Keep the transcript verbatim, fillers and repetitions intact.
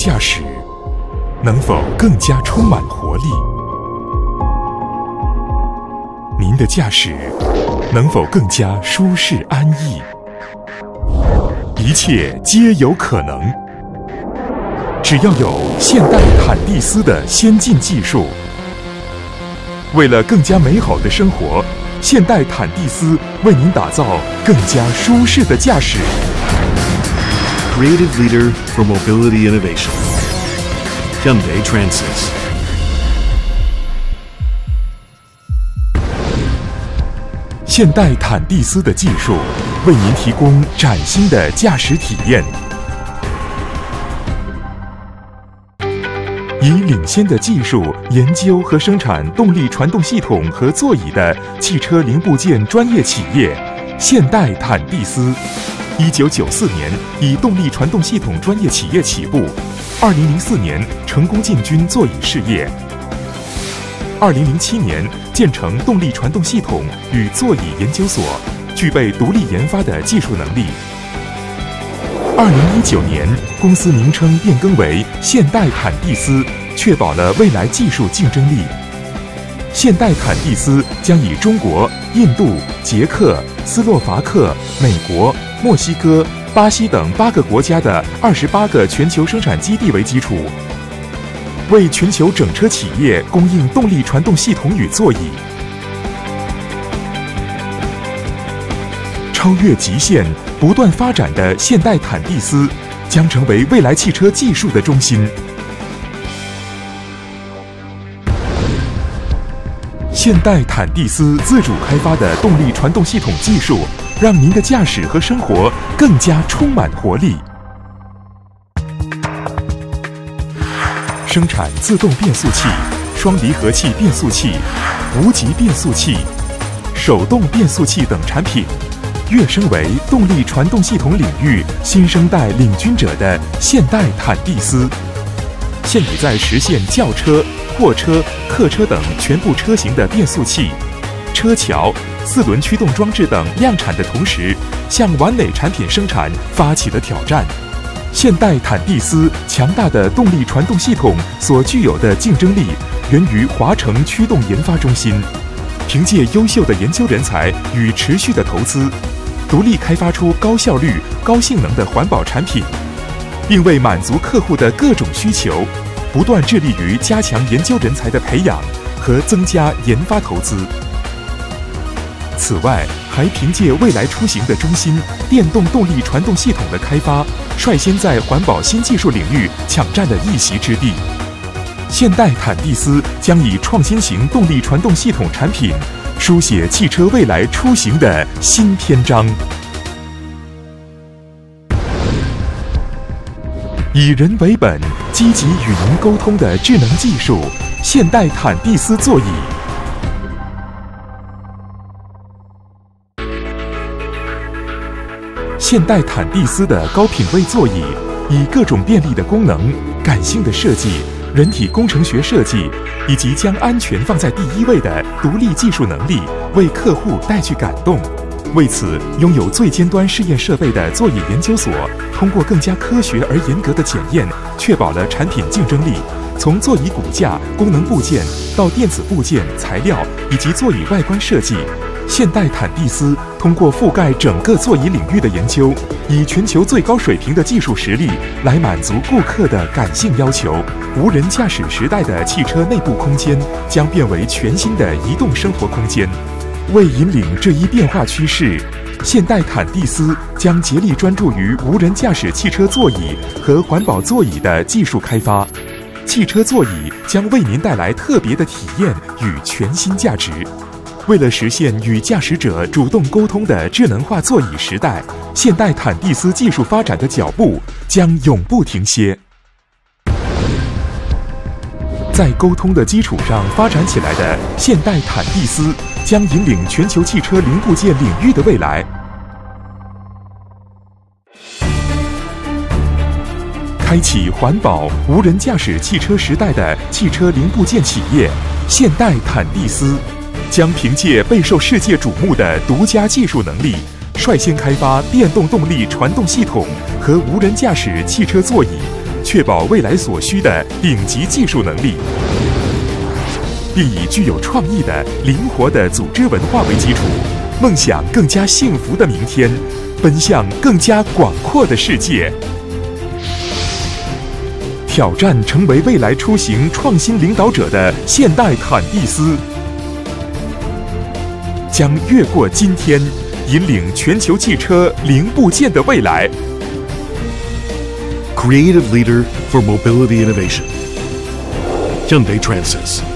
驾驶能否更加充满活力？您的驾驶能否更加舒适安逸？一切皆有可能，只要有现代坦蒂斯的先进技术。为了更加美好的生活，现代坦蒂斯为您打造更加舒适的驾驶。 Creative leader for mobility innovation. Hyundai Transys. 现代坦蒂斯的技术为您提供崭新的驾驶体验。以领先的技术研究和生产动力传动系统和座椅的汽车零部件专业企业现代坦蒂斯，一九九四年以动力传动系统专业企业起步，二零零四年成功进军座椅事业，二零零七年建成动力传动系统与座椅研究所，具备独立研发的技术能力。二零一九年，公司名称变更为现代坦蒂斯，确保了未来技术竞争力。现代坦蒂斯将以中国、印度、捷克、斯洛伐克、美国、墨西哥、巴西等八个国家的二十八个全球生产基地为基础，为全球整车企业供应动力传动系统与座椅。超越极限、不断发展的现代坦蒂斯将成为未来汽车技术的中心。现代坦蒂斯自主开发的动力传动系统技术，让您的驾驶和生活更加充满活力。生产自动变速器、双离合器变速器、无级变速器、手动变速器等产品，跃升为动力传动系统领域新生代领军者的现代坦蒂斯，现已在实现轿车、货车、客车等全部车型的变速器、车桥、四轮驱动装置等量产的同时，向完美产品生产发起了挑战。现代坦蒂斯强大的动力传动系统所具有的竞争力，源于华城驱动研发中心，凭借优秀的研究人才与持续的投资，独立开发出高效率、高性能的环保产品，并为满足客户的各种需求，不断致力于加强研究人才的培养和增加研发投资。此外，还凭借未来出行的中心电动动力传动系统的开发，率先在环保新技术领域抢占了一席之地。现代坦蒂斯将以创新型动力传动系统产品，书写汽车未来出行的新篇章。以人为本，积极与您沟通的智能技术，现代坦蒂斯座椅。现代坦蒂斯的高品位座椅，以各种便利的功能、感性的设计、人体工程学设计，以及将安全放在第一位的独立技术能力，为客户带去感动。为此，拥有最尖端试验设备的座椅研究所，通过更加科学而严格的检验，确保了产品竞争力。从座椅骨架、功能部件到电子部件、材料以及座椅外观设计，现代坦蒂斯通过覆盖整个座椅领域的研究，以全球最高水平的技术实力来满足顾客的感性要求。无人驾驶时代的汽车内部空间将变为全新的移动生活空间。为引领这一变化趋势，现代坦蒂斯将竭力专注于无人驾驶汽车座椅和环保座椅的技术开发。汽车座椅将为您带来特别的体验与全新价值。为了实现与驾驶者主动沟通的智能化座椅时代，现代坦蒂斯技术发展的脚步将永不停歇。在沟通的基础上发展起来的现代坦蒂斯，将引领全球汽车零部件领域的未来。开启环保无人驾驶汽车时代的汽车零部件企业现代坦蒂斯，将凭借备受世界瞩目的独家技术能力，率先开发电动动力传动系统和无人驾驶汽车座椅， 确保未来所需的顶级技术能力，并以具有创意的、灵活的组织文化为基础，梦想更加幸福的明天，奔向更加广阔的世界。挑战成为未来出行创新领导者的现代坦蒂斯，将越过今天，引领全球汽车零部件的未来。 Creative leader for mobility innovation. Hyundai Transys.